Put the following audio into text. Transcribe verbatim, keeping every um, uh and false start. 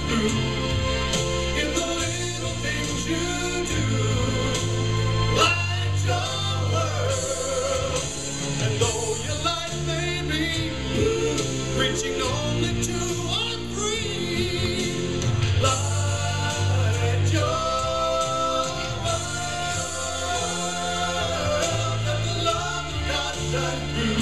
through. In the little things you do, light your world. And though your life may be blue, reaching only two or three, light your world. Let the love of God shine through.